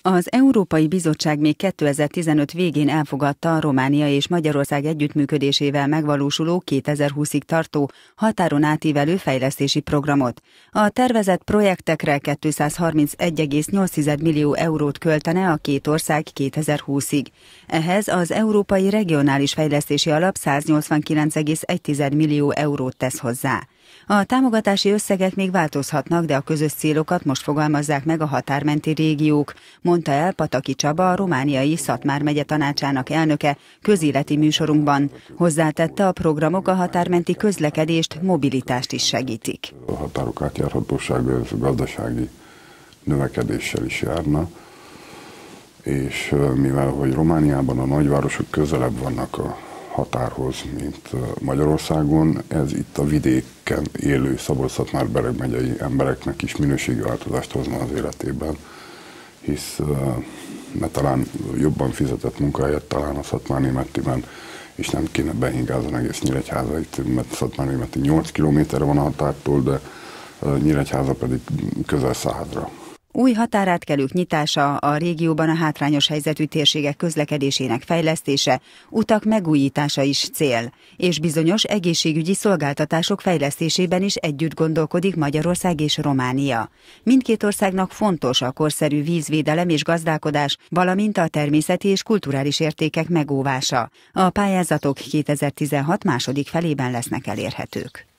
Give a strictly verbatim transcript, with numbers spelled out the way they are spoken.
Az Európai Bizottság még kétezer-tizenöt végén elfogadta a Románia és Magyarország együttműködésével megvalósuló kétezer-húszig tartó határon átívelő fejlesztési programot. A tervezett projektekre kétszázharmincegy egész nyolc millió eurót költene a két ország kétezer-húszig. Ehhez az Európai Regionális Fejlesztési Alap száznyolcvankilenc egész egy millió eurót tesz hozzá. A támogatási összegek még változhatnak, de a közös célokat most fogalmazzák meg a határmenti régiók, mondta el Pataki Csaba, a romániai Szatmár megye tanácsának elnöke közéleti műsorunkban. Hozzátette, a programok a határmenti közlekedést, mobilitást is segítik. A határok átjárhatósága ez gazdasági növekedéssel is járna, és mivel hogy Romániában a nagyvárosok közelebb vannak a határhoz, mint Magyarországon, ez itt a vidéken élő Szabolcs-Szatmár-Bereg megyei embereknek is minőségi változást hozna az életében, hisz ne talán jobban fizetett munkahelyet talán a Szatmárnémetiben, és nem kéne behingázni egész Nyíregyházait, mert Szatmárnémeti nyolc kilométerre van a határtól, de Nyíregyháza pedig közel százra. Új határátkelők nyitása, a régióban a hátrányos helyzetű térségek közlekedésének fejlesztése, utak megújítása is cél, és bizonyos egészségügyi szolgáltatások fejlesztésében is együtt gondolkodik Magyarország és Románia. Mindkét országnak fontos a korszerű vízvédelem és gazdálkodás, valamint a természeti és kulturális értékek megóvása. A pályázatok kétezer-tizenhat második felében lesznek elérhetők.